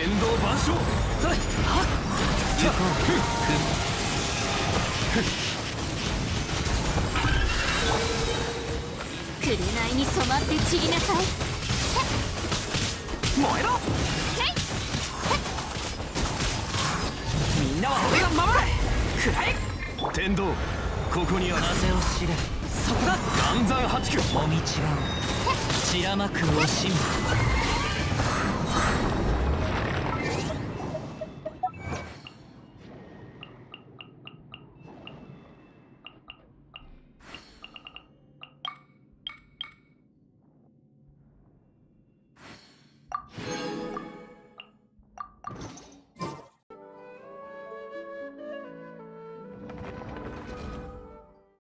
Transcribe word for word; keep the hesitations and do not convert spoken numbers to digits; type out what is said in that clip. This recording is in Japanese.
天道万象。それ。はっ。行こう。ふっ。 紅に染まって散りなさい。 燃えろ。みんなは俺が守れ。くらえ。天道、ここにある。 風を知れ。 そこだ。岩山八九。 もみちばを散らまくおしん。